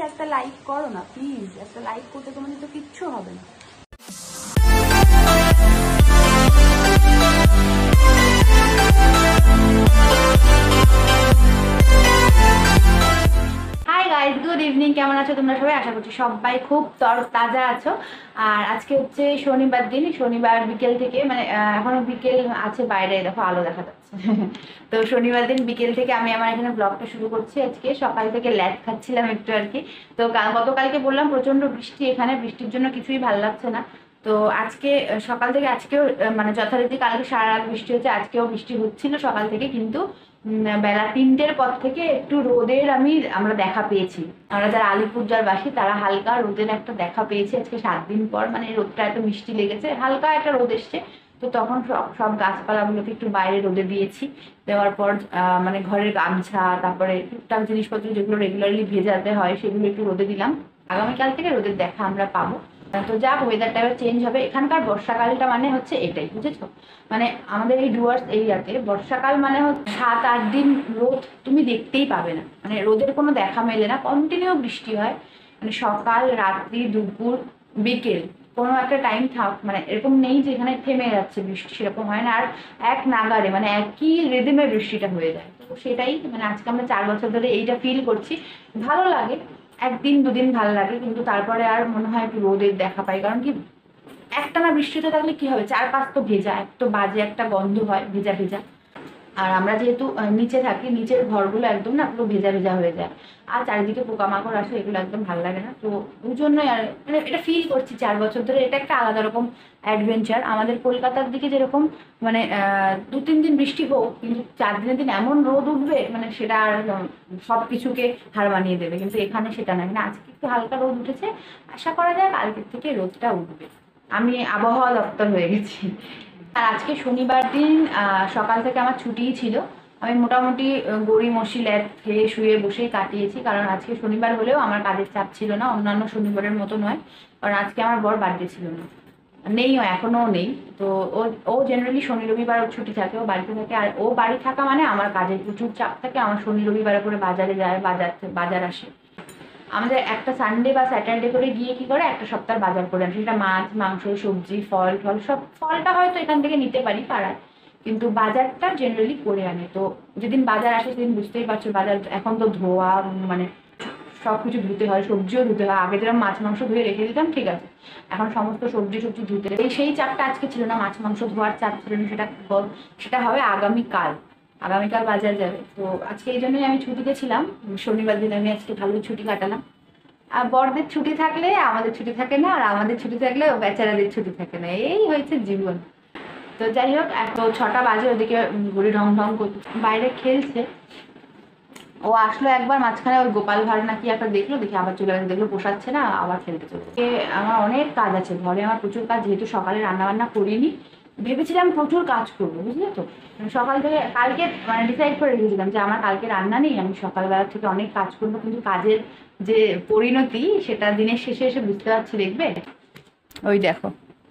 একটা লাইক করো না প্লিজ, একটা লাইক করতে তোমাদের তো কিচ্ছু হবে না। Hi guys, good evening. কেমন আছো তোমরা সবাই? আশা করছি সবাই খুব তাজা আছো। আর আজকে হচ্ছে শনিবার দিন, শনিবার বিকেল থেকে মানে এখনো বিকেল আছে, বাইরে দেখো আলো দেখা যাচ্ছে। তো শনিবার দিন বিকেল থেকে আমি আমার এখানে ব্লগটা শুরু করছি। আজকে সকাল থেকে ল্যাদ খাচ্ছিলাম একটু আর কি। তো গতকালকে বললাম প্রচন্ড বৃষ্টি, এখানে বৃষ্টির জন্য কিছুই ভালো লাগছে না। তো আজকে সকাল থেকে আজকেও মানে যথারীতি কালকে সারা রাত বৃষ্টি হচ্ছে, আজকেও বৃষ্টি হচ্ছিল সকাল থেকে, কিন্তু বেলা 3টের পর থেকে একটু রোদের আমরা দেখা পেয়েছি। আমরা যারা আলিপুরদুয়ার বাসী তারা হালকা রোদের একটা দেখা পেয়েছি আজকে 7 দিন পর। মানে রোদটা এত মিষ্টি লেগেছে, হালকা একটা রোদ এসছে। তো তখন সব গাছপালাগুলোকে একটু বাইরে রোদে দিয়েছি। দেওয়ার পর মানে ঘরের গামছা, তারপরে টুকটাক জিনিসপত্র যেগুলো রেগুলারলি ভেজাতে হয় সেগুলো একটু রোদে দিলাম। আগামীকাল থেকে রোদের দেখা আমরা পাবো। তো যাক, ওয়েদারটা এবার চেঞ্জ হবে। এখানকার বর্ষাকালটা মানে হচ্ছে এটাই, বুঝেছো? মানে আমাদের এই ডুয়ার্স এরিয়াতে বর্ষাকাল মানে হচ্ছে 7-8 দিন রোদ তুমি দেখতেই পাবে না, মানে রোদের কোনো দেখা মেলে না, কন্টিনিউ বৃষ্টি হয়। মানে সকাল, রাত্রি, দুপুর, বিকেল কোনো একটা টাইম মানে এরকম নেই যে এখানে থেমে যাচ্ছে বৃষ্টি, সেরকম হয় না। আর এক নাগারে মানে একই রিদমে বৃষ্টিটা হয়ে যায়। তো সেটাই মানে আজকে আমরা 4 বছর ধরে এইটা ফিল করছি। ভালো লাগে, 1 দিন 2 দিন ভালো লাগে, কিন্তু তারপরে আর মনে হয় একটু রোদের দেখা পাই। কারণ কি, একটানা বৃষ্টিতে থাকলে কি হবে, চারপাশ তো ভেজা, এক তো বাজে একটা গন্ধ হয় ভেজা ভেজা। আর আমরা যেহেতু নিচে থাকি, নিচের ঘরগুলো একদম না পুরো ভেজা ভেজা হয়ে যায়, আর চারিদিকে পোকামাকড় আসে, এগুলো একদম ভালো লাগে না। তো ওই জন্যই আর মানে এটা ফিল করছি 4 বছর ধরে। এটা একটা আলাদা রকম অ্যাডভেঞ্চার। আমাদের কলকাতার দিকে যেরকম মানে 2-3 দিন বৃষ্টি হোক, কিন্তু 4 দিনের দিন এমন রোদ উঠবে মানে সেটা আর সব কিছুকে হার মানিয়ে দেবে। কিন্তু এখানে সেটা না, মানে আজকে একটু হালকা রোদ উঠেছে, আশা করা যায় কালকের থেকে রোদটা উঠবে। আমি আবহাওয়া দপ্তর হয়ে গেছি। আর আজকে শনিবার দিন সকাল থেকে আমার ছুটিই ছিল। আমি মোটামুটি গড়ি মশি ল্যাদ খেয়ে শুয়ে বসেই কাটিয়েছি, কারণ আজকে শনিবার হলেও আমার কাজের চাপ ছিল না, অন্যান্য শনিবারের মতো নয়। কারণ আজকে আমার বর বার্থডে ছিল না, নেই, এখনও নেই। তো ও জেনারেলি শনি রবিবার ছুটি থাকে, ও বাড়িতে থাকে। আর ও বাড়ি থাকা মানে আমার কাজের প্রচুর চাপ থাকে। আমার শনি রবিবার করে বাজারে যায়, বাজার আসে। আমাদের একটা সানডে বা স্যাটারডে করে গিয়ে কি করে একটা সপ্তাহ বাজার করে আসে, সেটা মাছ, মাংস, সবজি, ফল সব। ফলটা হয়তো এখান থেকে নিতে পারি পাড়ায়, কিন্তু বাজারটা জেনারেলি করে আনে। তো যেদিন বাজার আসে সেদিন বুঝতেই পারছো, বাজার এখন তো ধোয়া, মানে সব কিছু ধুতে হয়, সবজিও ধুতে হয়। আগে যেরকম মাছ মাংস ধুয়ে রেখে দিতাম, ঠিক আছে, এখন সমস্ত সবজি ধুতে। সেই চাপটা আজকে ছিল না, মাছ মাংস ধোয়ার চাপ ছিল না। সেটা হবে আগামীকাল বাজার যাবে। তো আজকে এই জন্যই আমি ছুটিতে ছিলাম। শনিবার দিন আমি আজকে ভালো ছুটি কাটালাম। আর বড়দের ছুটি থাকলে আমাদের ছুটি থাকে না, আর আমাদের ছুটি থাকলে বেচারাদের ছুটি থাকে না, এই হয়েছে জীবন। তো যাই হোক, তো 6টা বাজে, ওদিকে ঘুরি ঢং ঢং করতে বাইরে খেলছে। ও আসলো একবার মাঝখানে, ওই গোপাল ভাঁড় নাকি একটা দেখলো, দেখে আবার চলে গেছে, দেখলো পোষাচ্ছে না, আবার খেলতে চলে। আমার অনেক কাজ আছে ঘরে, আমার প্রচুর কাজ, যেহেতু সকালে রান্নাবান্না করিনি। ভেবেছিলাম প্রচুর কাজ করবো, বুঝলে তো, সকাল থেকে কালকে মানে ডিসাইড করে রেখেছিলাম যে আমার কালকে রান্না নেই, আমি সকালবেলা থেকে অনেক কাজ করবো। কিন্তু কাজের যে পরিণতি সেটা দিনের শেষে এসে বুঝতে পারছি, দেখবে ওই দেখো,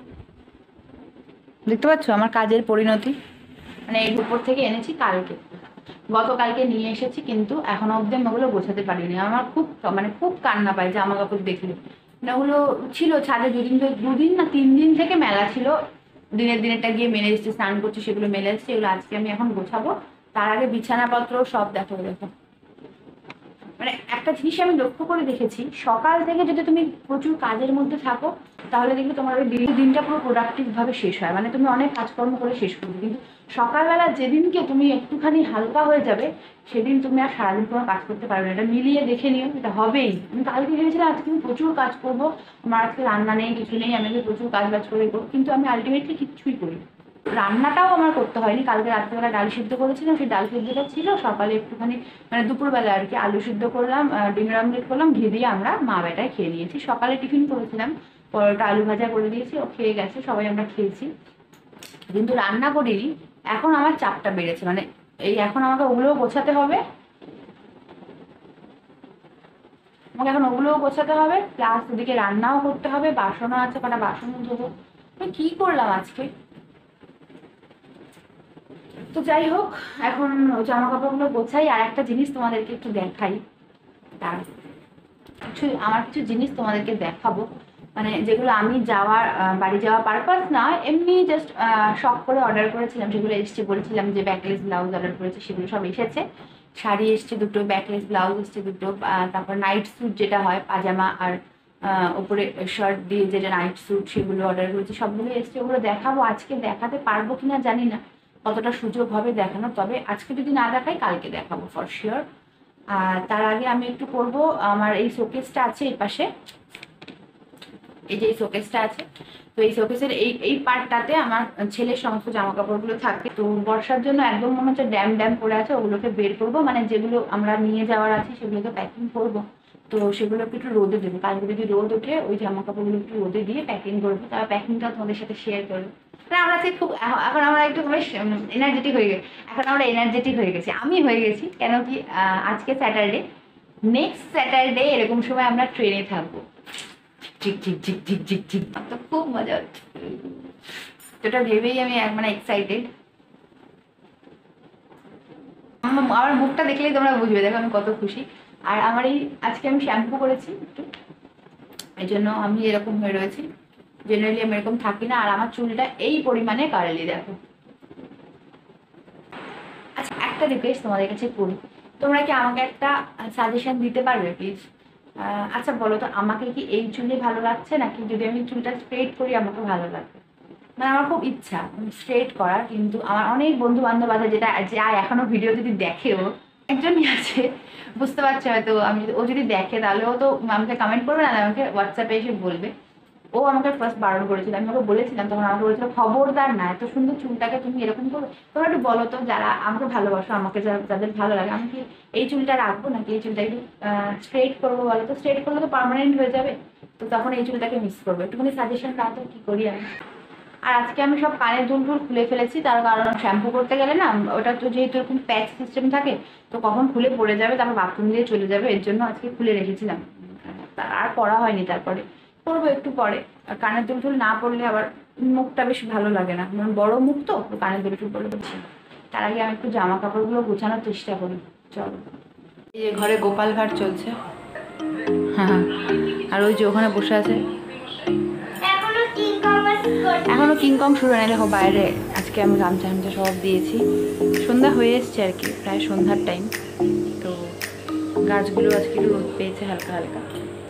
দেখতে পাচ্ছ আমার কাজের পরিণতি। মানে এই উপর থেকে এনেছি গতকালকে নিয়ে এসেছি, কিন্তু এখনো অবধি আমি ওগুলো গোছাতে পারিনি। আমার খুব কান্না পায় জামা কাপড় দেখলে। মানে ওগুলো ছিল ছাদে 2 দিন না 3 দিন থেকে মেলা ছিল। দিনেরটা গিয়ে মেলে এসছে, স্নান করছে, সেগুলো মেলে এসছে। এগুলো আজকে আমি এখন গোছাবো। তার আগে বিছানাপত্র সব দেখো। মানে একটা জিনিস আমি লক্ষ্য করে দেখেছি, সকাল থেকে যদি তুমি প্রচুর কাজের মধ্যে থাকো, তাহলে দেখবে তোমার ওই দিনটা পুরো প্রোডাক্টিভভাবে শেষ হয়, মানে তুমি অনেক কাজকর্ম করে শেষ করবে। কিন্তু সকালবেলা যেদিনকে তুমি একটুখানি হালকা হয়ে যাবে, সেদিন তুমি আর সারাদিন কোনো কাজ করতে পারবে না। এটা মিলিয়ে দেখে নিও, এটা হবেই। আমি কালকে ভেবেছিলাম আজকে আমি প্রচুর কাজ করবো, আমার আজকে রান্না নেই, কিছু নেই, আমি প্রচুর কাজ করে করবো, কিন্তু আমি আলটিমেটলি কিচ্ছুই করি। রান্নাটাও আমার করতে হয়নি। কালকে রাত্রেবেলা ডাল সিদ্ধ করেছিলাম, সেই ডাল সিদ্ধটা ছিল। সকালে একটুখানি মানে দুপুরবেলা আর কি আলু সিদ্ধ করলাম, ডিমের অমলেট করলাম, ঘি দিয়ে আমরা মা বেটায় খেয়ে নিয়েছি। সকালে টিফিন করেছিলাম, পরোটা আলু ভাজা করে দিয়েছি, ও খেয়ে গেছে, সবাই আমরা খেয়েছি, কিন্তু রান্না করিনি। এখন আমার চাপটা বেড়েছে, মানে এখন আমাকে ওগুলোও গোছাতে হবে, প্লাস ওদিকে রান্নাও করতে হবে, বাসনও আছে, কটা বাসনও ধোবো। আমি কি করলাম আজকে। তো যাই হোক, এখন জামা কাপড়গুলো গোছাই। আর একটা জিনিস তোমাদেরকে একটু দেখাই, কিছু জিনিস তোমাদেরকে দেখাবো, মানে যেগুলো আমি বাড়ি যাওয়া পারপাস না, এমনি জাস্ট শখ করে অর্ডার করেছিলাম, সেগুলো এসছে। বলেছিলাম যে ব্যাকলেস ব্লাউজ অর্ডার করেছে, সেগুলো সব এসেছে। শাড়ি এসছে দুটো, ব্যাকলেস ব্লাউজ এসছে দুটো, তারপর নাইট স্যুট যেটা হয় পাজামা আর ওপরে শার্ট দিয়ে যেটা নাইট স্যুট, সেগুলো অর্ডার করেছি, সবগুলো এসছে। ওগুলো দেখাবো, আজকে দেখাতে পারবো কিনা জানি না, কতটা সুযোগ হবে দেখানো, তবে আজকে যদি না দেখাই কালকে দেখাবো ফর শিওর। আর তার আগে আমি একটু করব, আমার এই শোকেসটা আছে এই পাশে, এই যে এই শোকেসটা আছে, তো এই শোকেসের এই পার্টটাতে আমার ছেলের সমস্ত জামা কাপড়গুলো থাকে। তো বর্ষার জন্য একদম মনে হচ্ছে ড্যাম পড়ে আছে, ওগুলোকে বের করব, মানে যেগুলো আমরা নিয়ে যাওয়ার আছে সেগুলোকে প্যাকিং করব। তো সেগুলোকে একটু রোদে দেবো, কালকে যদি রোদ ওঠে ওই জামা কাপড়গুলো একটু রোদে দিয়ে প্যাকিং করবো, তার প্যাকিংটা তোমাদের সাথে শেয়ার করবো। আমরা খুব এখন আমরা একটু বেশ এনার্জেটিক হয়ে গেছি, আমি হয়ে গেছি। কেন কি আজকে স্যাটারডে, নেক্সট স্যাটারডে এরকম সময় আমরা ট্রেনে থাকবো, ঠিক ঠিক ঠিক ঠিক ঠিক ঠিক, তো খুব মজা হচ্ছে। তো এটা ভেবেই আমি মানে এক্সাইটেড। আমার মুখটা দেখলেই তোমরা বুঝবে, দেখো আমি কত খুশি। আর আমার আজকে আমি শ্যাম্পু করেছি একটু, এই জন্য আমি এরকম হয়ে রয়েছি। জেনারেলি আমি এরকম থাকি না। আর আমার চুলটা এই পরিমাণে কার্লি, দেখো। আচ্ছা, একটা রিকোয়েস্ট তোমাদের কাছে করি, তোমরা কি আমাকে একটা সাজেশন দিতে পারবে প্লিজ? আচ্ছা বলো তো, আমাকে কি এই চুলে ভালো লাগছে, নাকি যদি আমি চুলটা স্ট্রেট করি আমাকে ভালো লাগবে? মানে আমার খুব ইচ্ছা স্ট্রেট করার, কিন্তু আমার অনেক বন্ধু বান্ধব আছে যেটা যায় এখনো ভিডিও যদি দেখেও, একজনই আছে, বুঝতে পারছো হয়তো, ও যদি দেখে তাহলে ও তো আমাকে কমেন্ট করবে, না আমাকে হোয়াটসঅ্যাপে এসে বলবে। ও আমাকে ফার্স্ট বারণ করেছিল, আমি ওকে বলেছিলাম, তখন আমাকে বলেছিল খবরদার না, এত সুন্দর চুলটাকে তুমি এরকম করবে। তোমরা একটু বলো তো, যারা আমাকে ভালোবাসো, আমাকে যাদের ভালো লাগে, আমি কি এই চুলটা রাখবো নাকি এই চুলটা একটু স্ট্রেট করবো? বলো তো, স্ট্রেট করলে তো পার্মানেন্ট হয়ে যাবে, তো তখন এই চুলটাকে মিস করবো। একটুখানি সাজেশন দাও তো, কি করি আমি। আর আজকে আমি সব কানের দুল খুলে ফেলেছি, তার কারণ শ্যাম্পু করতে গেলে না, ওটা তো যেহেতু এরকম প্যাচ সিস্টেম থাকে, তো কখন খুলে পড়ে যাবে, তারপর বাথরুম দিয়ে চলে যাবে, এর জন্য আজকে খুলে রেখেছিলাম। আর পরা হয়নি, তারপরে করবো একটু পরে। আর কানের দুল না পড়লে আবার মুখটা বেশ ভালো লাগে না, মানে বড় মুখ তো, কানের দুল পরে বলছি। তার আগে আমি একটু জামা কাপড়গুলো গোছানোর চেষ্টা করি, চলো। এই যে ঘরে গোপাল ভাট চলছে, হ্যাঁ, আর ওই যে ওখানে বসে আছে, এখনো কিংকং শুরু হয় না। দেখো বাইরে আজকে আমি গামছা সব দিয়েছি, সন্ধ্যা হয়ে এসছে আর কি, প্রায় সন্ধ্যার টাইম। তো গাছগুলো আজকে একটু রোদ পেয়েছে হালকা হালকা।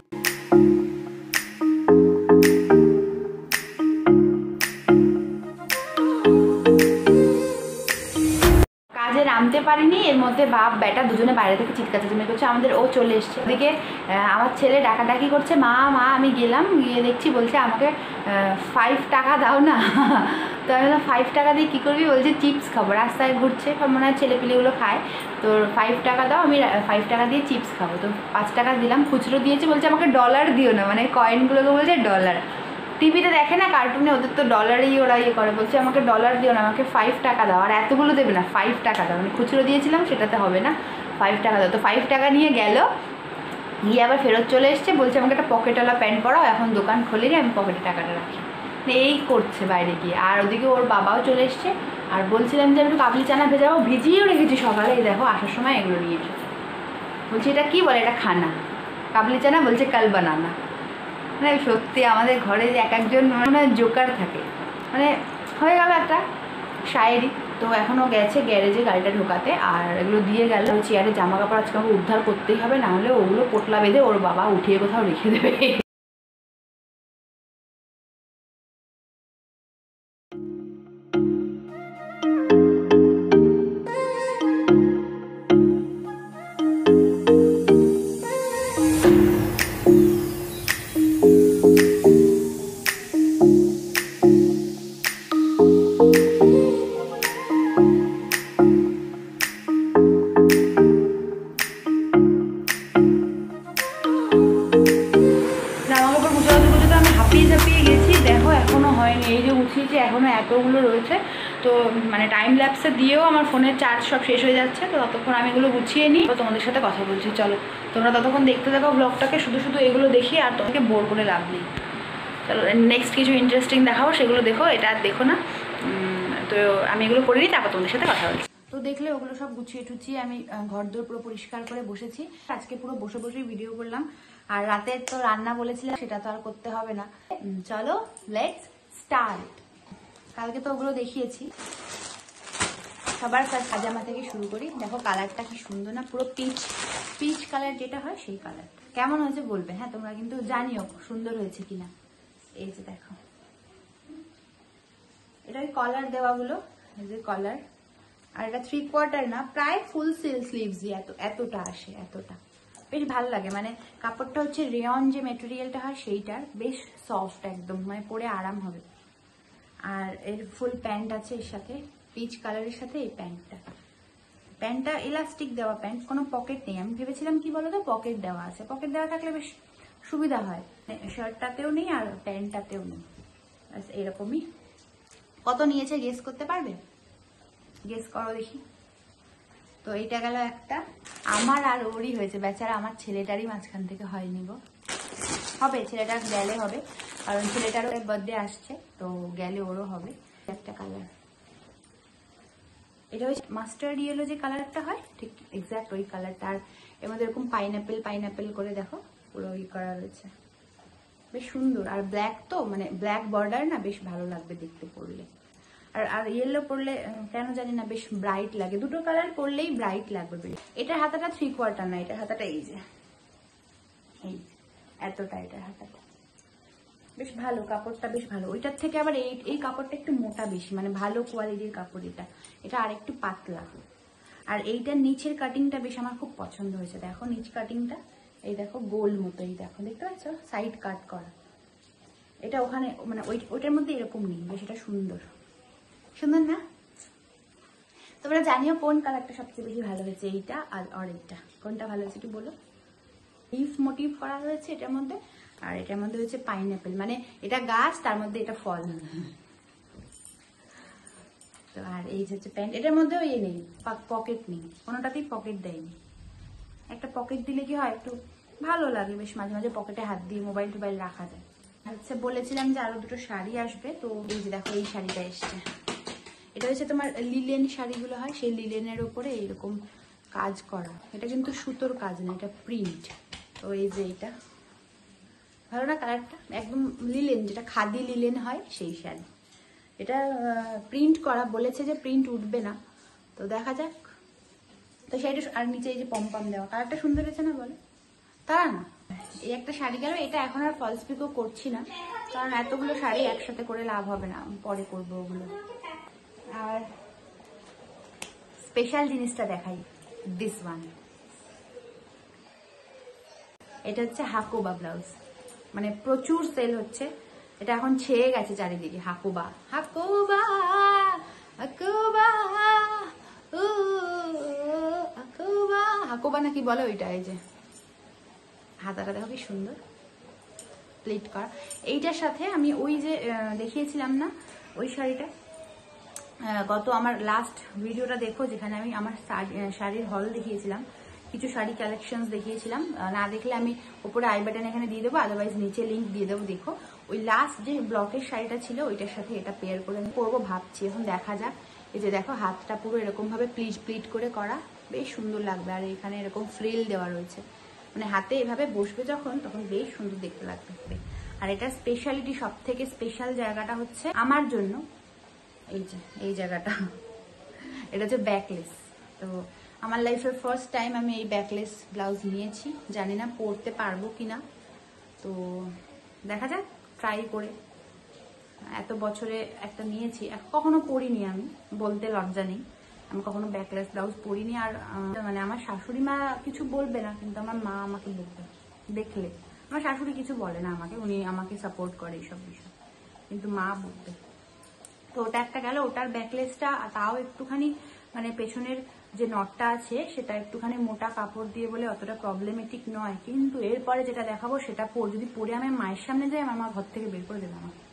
কাজে নামতে পারিনি, এর মধ্যে বাপ বেটা দুজনে বাইরে থেকে চিৎকাচাচিমি করছে। আমাদের ও চলে এসছে, ওদিকে আমার ছেলে ডাকাডাকি করছে, মা মা। আমি গেলাম, গিয়ে দেখছি বলছে আমাকে 5 টাকা দাও না। তো আমি বললাম 5 টাকা দিয়ে কী করবি? বলছে চিপস খাবো, রাস্তায় ঘুরছে, মনে হয় ছেলেপিলেগুলো খায়, তো 5 টাকা দাও, আমি 5 টাকা দিয়ে চিপস খাবো। তো 5 টাকা দিলাম, খুচরো দিয়েছে, বলছে আমাকে ডলার দিও না, মানে কয়েনগুলোকে বলছে ডলার। টিভিতে দেখে না, কার্টুনে, ওদের তো ডলারেই ওরা ইয়ে করে, বলছে আমাকে ডলার দিও না, আমাকে 5 টাকা দাও। আর এতগুলো দেবে না, 5 টাকা দাও, মানে খুচরো দিয়েছিলাম সেটাতে হবে না, 5 টাকা দাও। তো 5 টাকা নিয়ে গেল, গিয়ে আবার ফেরত চলে এসছে, বলছে আমাকে একটা পকেটওয়ালা প্যান্ট পরাও, এখন দোকান খোলেনি, আমি পকেটে টাকাটা রাখি। এই করছে বাইরে গিয়ে। আর ওদিকে ওর বাবাও চলে এসছে, আর বলছিলাম যে আমি একটু কাবলি চানা ভেজাবো, ভিজিয়েও রেখেছি সকালে, এই দেখো আসার সময় এগুলো নিয়ে এসেছে। বলছি এটা কী বলে? এটা খানা, কাবলি চানা, বলছে কাল বানানা। মানে সত্যি আমাদের ঘরে যে এক একজন মানে জোকার থাকে, মানে হয়ে গেল একটা শায়েরি। তো এখনও গেছে গ্যারেজে গাড়িটা ঢোকাতে, আর এগুলো দিয়ে গেল। চেয়ারে জামা কাপড় আজকে আমাকে উদ্ধার করতেই হবে, নাহলে ওগুলো পোটলা বেঁধে ওর বাবা উঠিয়ে কোথাও রেখে দেবে। এই যে গুছিয়েছি, এখনও এতগুলো রয়েছে, তো মানে টাইম ল্যাপসে দিয়েও আমার ফোনের চার্জ সব শেষ হয়ে যাচ্ছে। তো ততক্ষণ আমি এগুলো গুছিয়ে নিই, তো তোমাদের সাথে কথা বলছি। চলো তোমরা ততক্ষণ দেখতে থাকো ব্লগটাকে, শুধু শুধু এগুলো দেখি আর তোমাকে বোর করে লাভ নেই। চলো নেক্সট কিছু ইন্টারেস্টিং দেখাবো, সেগুলো দেখো, এটা আর দেখো না। তো আমি এগুলো করে নিই, তারপর তোমাদের সাথে কথা বলছি। তো দেখলে ওগুলো সব গুছিয়ে টুছিয়ে আমি ঘর দোর পুরো পরিষ্কার করে বসেছি। আজকে পুরো বসে বসেই ভিডিও করলাম। আর রাতের তো রান্না বলেছিলাম, সেটা তো আর করতে হবে না। চলো লেটস স্টার্ট। কালকে তো ওগুলো দেখিয়েছি। সবার ফার্স্ট পাজামা থেকে শুরু করি। দেখো কালারটা কি সুন্দর না, পুরো পিচ পিচ কালার যেটা হয় সেই কালার। কেমন হয়েছে বলবে হ্যাঁ, তোমরা কিন্তু জানিও সুন্দর হয়েছে কিনা। এই যে দেখো, এটা ওই কলার দেওয়াগুলো, এই যে কলার। আর এটা 3/4 না, প্রায় ফুল স্লিভস দিয়ে এতটা আসে, এতটা বেশ ভালো লাগে। মানে কাপড়টা হচ্ছে রেয়ন যে মেটেরিয়ালটা হয় সেইটার, বেশ সফট একদম, মানে পরে আরাম হবে। আর এর ফুল প্যান্ট আছে এর সাথে, পিচ কালারের সাথে এই প্যান্টটা ইলাস্টিক দেওয়া প্যান্ট, কোনো পকেট নেই। আমি ভেবেছিলাম কি বলতো পকেট দেওয়া আছে, পকেট দেওয়া থাকলে বেশ সুবিধা হয়। শার্টটাতেও নেই আর প্যান্টটাতেও নেই, এরকমই। কত নিয়েছে গেস করতে পারবে? গেস করো দেখি। তো এইটা গেল একটা, আমার আর ওরই হয়েছে বেচারা, আমার ছেলেটারই মাঝখান থেকে হয়নি গো। হবে, ছেলেটার গেলে হবে, কারণ ছেলেটারও বার্থডে আসছে, তো গেলে ওরও হবে। একটা কালার, এটা হচ্ছে মাস্টার্ড ইয়েলো যে কালারটা হয়, ঠিক এক্স্যাক্ট ওই কালারটা। আর এর মধ্যে এরকম পাইনাপেল করে দেখো পুরো ওই করা রয়েছে, বেশ সুন্দর। আর ব্ল্যাক তো, মানে ব্ল্যাক বর্ডার না, বেশ ভালো লাগবে দেখতে পরলে। আর ইয়েলো পরলে কেন জানি না বেশ ব্রাইট লাগে, দুটো কালার পরলেই ব্রাইট লাগবে। এটার হাতাটা 3/4 না, এটার হাতাটা এই যে এই এতটা, এটার হাতাটা বেশ ভালো, কাপড়টা বেশ ভালো। ওইটার থেকে আবার এই কাপড়টা একটু মোটা বেশি, মানে ভালো কোয়ালিটির কাপড় এটা আর একটু পাতলা। আর এইটার নিচের কাটিংটা বেশ আমার খুব পছন্দ হয়েছে। দেখো নিচ কাটিংটা, এই দেখো গোল মতো, এই দেখো দেখতে পাচ্ছ, সাইড কাট করা। এটা ওখানে মানে ওইটার মধ্যে এরকম নেই, বেশ এটা সুন্দর সুন্দর না? তোমরা জানিও কোন কালারটা সবচেয়ে বেশি ভালো হয়েছে, এইটা আর এইটা, কোনটা ভালো হয়েছে একটু বলো। লিফ মোটিভ করা হয়েছে এটার মধ্যে, আর এটার মধ্যে হচ্ছে পাইনাপেল, মানে এটা গাছ, তার মধ্যে এটা ফল। তো আর এই হচ্ছে প্যান্ট, এটার মধ্যেও ইয়ে নেই, পকেট নেই, কোনোটাতেই পকেট দেয়নি। একটা পকেট দিলে কি হয়, একটু ভালো লাগে, বেশ মাঝে মাঝে পকেটে হাত দিয়ে মোবাইল টোবাইল রাখা যায়। আচ্ছা, বলেছিলাম যে আরো দুটো শাড়ি আসবে, তো এই যে দেখো এই শাড়িটা এসছে। এটা হচ্ছে তোমার লিলেন শাড়িগুলো হয়, সেই লিলেনের ওপরে এইরকম কাজ করা। এটা কিন্তু সুতোর কাজ না, এটা প্রিন্ট। তো এই যে এটা ভালো না কালারটা, একদম লিলেন, যেটা খাদি লিলেন হয় সেই শাড়ি। এটা প্রিন্ট করা, বলেছে যে প্রিন্ট উঠবে না, তো দেখা যাক। তো শাড়িটা, আর নিচে এই যে পম দেওয়া, কালারটা সুন্দর হয়েছে না বলো? তারা না, এই একটা শাড়ি গেল। এটা এখন আর ফলস পিকও করছি না, কারণ এতগুলো শাড়ি একসাথে করে লাভ হবে না, পরে করবো ওগুলো। আর স্পেশাল জিনিসটা দেখাই, দিস ওয়ান। এটা হচ্ছে হাকোবা ব্লাউজ, মানে প্রচুর সেল হচ্ছে। এটা এখন ছেয়ে গেছে চারিদিকে, হাকোবা হাকোবা হাকোবা হাকোবা হাকোবা না কি বলে ওইটা। এই যে হাতাটা দেখো কি সুন্দর, প্লেট করা। এইটার সাথে আমি ওই যে দেখিয়েছিলাম না ওই শাড়িটা, গত আমার লাস্ট ভিডিওটা দেখো, যেখানে আমি আমার শাড়ির হল দেখিয়েছিলাম, কিছু শাড়ি কালেকশনস দেখিয়েছিলাম। না দেখলে আমি উপরে আই বাটন এখানে দিয়ে দেবো, আদারওয়াইজ নিচে লিঙ্ক দিয়ে দেবো। দেখো ওই লাস্ট যে ব্লকের শাড়িটা ছিল, ওইটার সাথে এটা পেয়ার করে আমি পরবো ভাবছি, এখন দেখা যাক। এই যে দেখো হাতটা পুরো এরকম ভাবে প্লিট করে করা, বেশ সুন্দর লাগবে। আর এখানে এরকম ফ্রিল দেওয়া রয়েছে, মানে হাতে এভাবে বসবে যখন, তখন বেশ সুন্দর দেখতে লাগবে। আর এটার স্পেশালিটি, সব থেকে স্পেশাল জায়গাটা হচ্ছে আমার জন্য এই যে এই জায়গাটা, এটা হচ্ছে ব্যাকলেস। তো আমার লাইফের ফার্স্ট টাইম আমি এই ব্যাকলেস ব্লাউজ নিয়েছি, জানি না পরতে পারবো কিনা, তো দেখা যাক, ট্রাই করে। এত বছরে একটা নিয়েছি, কখনো পরিনি, আমি বলতে লজ্জা নেই, আমি কখনো ব্যাকলেস ব্লাউজ পরিনি। আর মানে আমার শাশুড়ি মা কিছু বলবে না, কিন্তু আমার মা আমাকে বলবে দেখলে। আমার শাশুড়ি কিছু বলে না আমাকে, উনি আমাকে সাপোর্ট করে এইসব বিষয়, কিন্তু মা বলবে। তো ওটা একটা গেল, ওটার ব্যাকলেসটা তাও একটুখানি, মানে পেছনের যে নটটা আছে সেটা একটুখানি মোটা কাপড় দিয়ে বলে অতটা প্রবলেমেটিক নয়। কিন্তু এরপরে যেটা দেখাবো সেটা যদি পরে আমি মায়ের সামনে যাই, আমার মা ঘর থেকে বের করে দেবে আমাকে।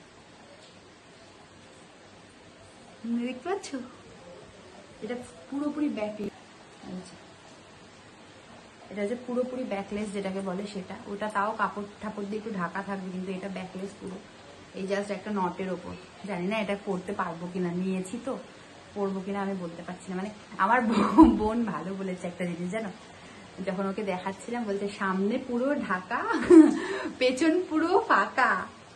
দেখতে পাচ্ছ, এটা পুরোপুরি ব্যাকলেস, এটা হচ্ছে পুরোপুরি ব্যাকলেস যেটাকে বলে সেটা। ওটা তাও কাপড় ঠাপড় দিয়ে একটু ঢাকা থাকবে, কিন্তু এটা ব্যাকলেস পুরো, এই জাস্ট একটা নটের ওপর। জানি না এটা করতে পারবো কিনা, নিয়েছি তো পরবো কিনা আমি বলতে পারছি না। মানে আমার বোন ভালো বলেছে একটা জিনিস জানো, যখন ওকে দেখাচ্ছিলাম বলছে সামনে পুরো ঢাকা পেছন পুরো ফাঁকা,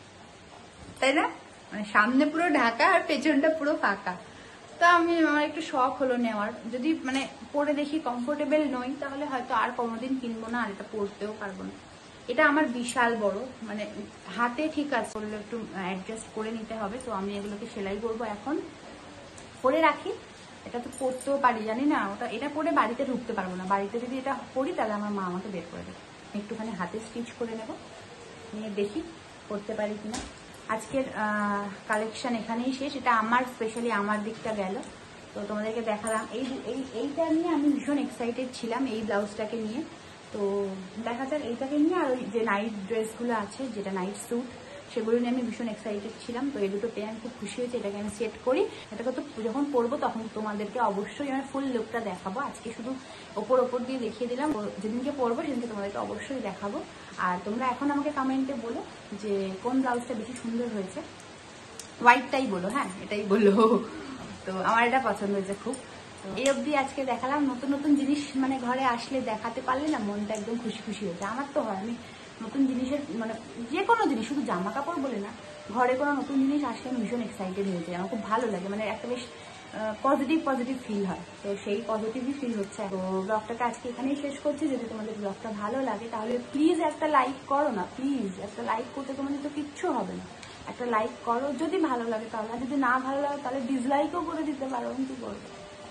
তাই না? মানে সামনে পুরো ঢাকা আর পেছনটা পুরো ফাঁকা। তো আমার একটু শখ হলো নেওয়ার, যদি মানে পরে দেখি কমফোর্টেবল নই তাহলে হয়তো আর কোনোদিন কিনবো না, আর এটা পরতেও পারবো না। এটা আমার বিশাল বড়, মানে হাতে ঠিক আছে, করলে একটু অ্যাডজাস্ট করে নিতে হবে। তো আমি এগুলোকে সেলাই করবো এখন, পরে রাখি। এটা তো পরতেও পারি, জানি না ওটা, এটা পরে বাড়িতে ঢুকতে পারবো না। বাড়িতে যদি এটা পরি তাহলে আমার মা আমাকে বের করে দেবে। একটুখানি হাতে স্টিচ করে নেব, নিয়ে দেখি করতে পারি কিনা। আজকের কালেকশন এখানেই শেষ। এটা আমার স্পেশালি আমার দিকটা গেল, তো তোমাদেরকে দেখালাম। এইটা নিয়ে আমি ভীষণ এক্সাইটেড ছিলাম, এই ব্লাউজটাকে নিয়ে। তো দেখা যাক এইটাকে নিয়ে, আর ওই যে নাইট ড্রেসগুলো আছে, যেটা নাইট স্যুট, সেগুলো নিয়ে আমি ভীষণ এক্সাইটেড ছিলাম। তো এই দুটো পেয়ে আমি খুব খুশি হয়েছি। এটাকে আমি সেট করি, এটাকে তো যখন পরবো তখন তোমাদেরকে অবশ্যই আমি ফুল লুকটা দেখাবো। আজকে শুধু ওপর দিয়ে দেখিয়ে দিলাম, যেদিনকে পরবো সেদিনকে তোমাদেরকে অবশ্যই দেখাবো। আর তোমরা এখন আমাকে কমেন্টে বলো যে কোন ব্লাউজটা বেশি সুন্দর হয়েছে। হোয়াইটটাই বলো, হ্যাঁ এটাই বলো। তো আমার এটা পছন্দ হয়েছে খুব। এই অবধি আজকে দেখালাম। নতুন নতুন জিনিস মানে ঘরে আসলে দেখাতে পারলে না মনটা একদম খুশি খুশি হয়েছে। আমার তো হয়, আমি নতুন জিনিসের মানে যে কোনো জিনিস, শুধু জামা কাপড় বলে না, ঘরে কোনো নতুন জিনিস আসলে আমি ভীষণ এক্সাইটেড হয়ে যাই। আমার খুব ভালো লাগে, মানে একটা বেশ পজিটিভ ফিল হয়। তো সেই পজিটিভই ফিল হচ্ছে। তো ব্লগটাকে আজকে এখানেই শেষ করছি। যদি তোমাদের ব্লগটা ভালো লাগে তাহলে প্লিজ একটা লাইক করো না, প্লিজ একটা লাইক করতে তোমাদের তো কিচ্ছু হবে না। একটা লাইক করো যদি ভালো লাগে তাহলে, আর যদি না ভালো লাগে তাহলে ডিসলাইকও করে দিতে পারো, কি করবে।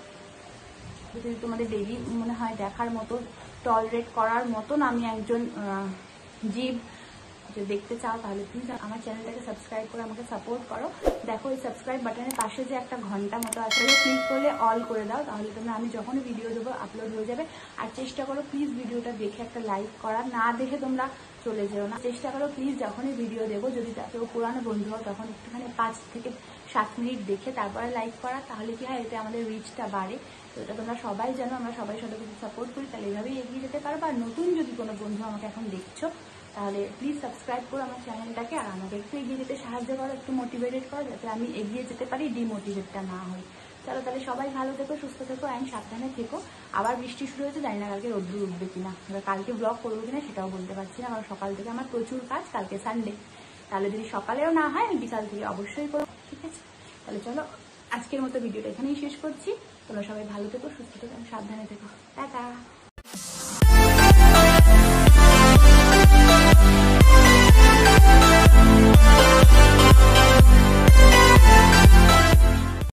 যদি তোমাদের ডেইলি মনে হয় দেখার মতো, টলারেট করার মতন আমি একজন জীব যে দেখতে চাও, তাহলে প্লিজ আমার চ্যানেলটাকে সাবস্ক্রাইব করে আমাকে সাপোর্ট করো। দেখো এই সাবস্ক্রাইব বাটনের পাশে যে একটা ঘন্টা মতো আছে, ক্লিক করলে অল করে দাও, তাহলে তোমরা আমি যখনই ভিডিও দেবো আপলোড হয়ে যাবে। আর চেষ্টা করো প্লিজ ভিডিওটা দেখে একটা লাইক করা, না দেখে তোমরা চলে যেও না। চেষ্টা করো প্লিজ যখনই ভিডিও দেবো, যদি কেউ পুরানো বন্ধু হয় তখন একটুখানি 5 থেকে 7 মিনিট দেখে তারপরে লাইক করা। তাহলে কি হয়, এতে আমাদের রিচটা বাড়ে। তো এটা তোমরা সবাই জানো, আমরা সবাই সবাইকে যদি সাপোর্ট করি তাহলে এইভাবেই এগিয়ে যেতে পারবো। আর নতুন যদি কোনো বন্ধু আমাকে এখন দেখছো তাহলে প্লিজ সাবস্ক্রাইব করো আমার চ্যানেলটাকে, আর আমাকে একটু এগিয়ে যেতে সাহায্য করো, একটু মোটিভেটেড করো, যাতে আমি এগিয়ে যেতে পারি, ডিমোটিভেটটা না হই। চলো তাহলে সবাই ভালো থেকো, সুস্থ থেকো, অ্যান্ড সাবধানে থেকো। আবার বৃষ্টি শুরু হয়েছে, জানি না কালকে রোদ্দুর উঠবে কিনা, এবার কালকে ব্লগ করবো কিনা সেটাও বলতে পারছি না, কারণ সকাল থেকে আমার প্রচুর কাজ। কালকে সানডে, তাহলে যদি সকালেও না হয় আমি বিকাল থেকে অবশ্যই করবো, ঠিক আছে? তাহলে চলো আজকের মতো ভিডিওটা এখানেই শেষ করছি। তোমরা সবাই ভালো থেকো, সুস্থ থেকো, সাবধানে থেকো। টাটা।